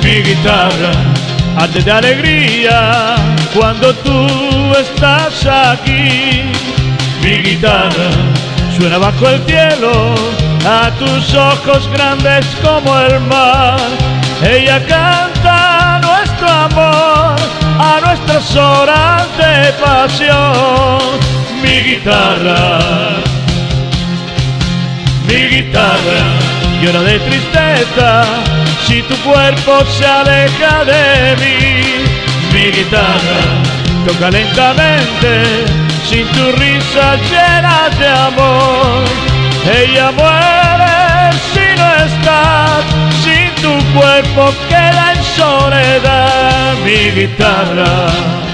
Mi guitarra arde de alegría cuando tú estás aquí. Mi guitarra suena bajo el cielo a tus ojos grandes como el mar. Ella canta nuestro amor a nuestras horas de pasión. Mi guitarra llora de tristeza si tu cuerpo se aleja de mí. Mi guitarra toca lentamente sin tu risa llena de amor. Ella muere si no estás, sin tu cuerpo queda en soledad. Mi guitarra,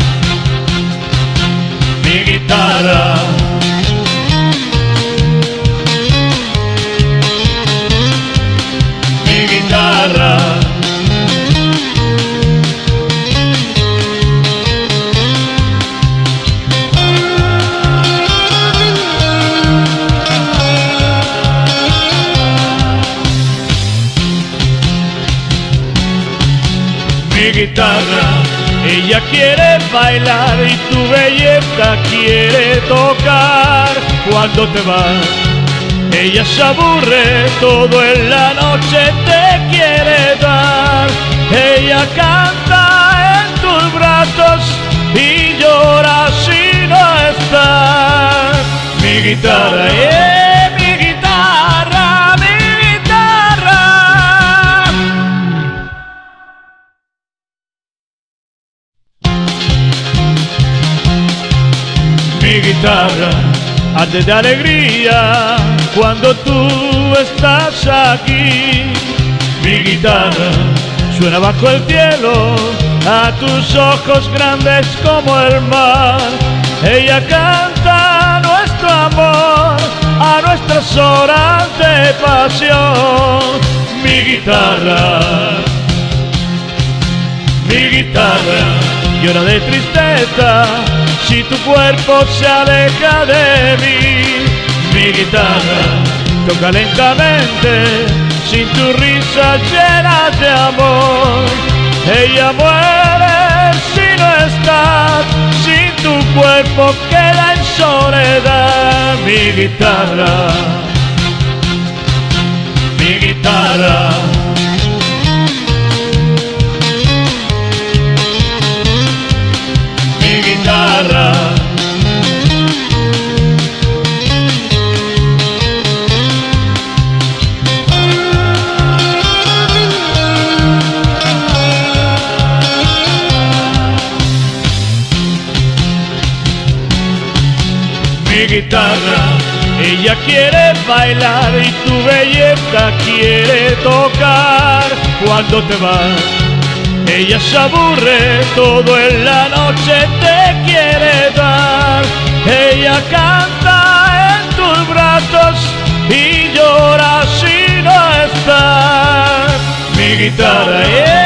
mi guitarra. Mi guitarra. Mi guitarra, ella quiere bailar y tu belleza quiere tocar. Cuando te vas, ella se aburre, todo en la noche te quiere dar. Ella canta en tus brazos y llora si no estás. Mi guitarra, mi guitarra, mi guitarra. Mi guitarra arde de alegría cuando tú estás aquí. Mi guitarra suena bajo el cielo a tus ojos grandes como el mar. Ella canta nuestro amor a nuestras horas de pasión. Mi guitarra llora de tristeza si tu cuerpo se aleja de mí. Mi guitarra toca lentamente sin tu risa llena de amor. Ella muere si no estás, sin tu cuerpo queda en soledad. Mi guitarra, mi guitarra. Mi guitarra. Mi guitarra, ella quiere bailar y tu belleza quiere tocar. Cuando te vas, ella se aburre, todo en la noche te quiere dar. Ella canta en tus brazos y llora si no estás. Mi guitarra,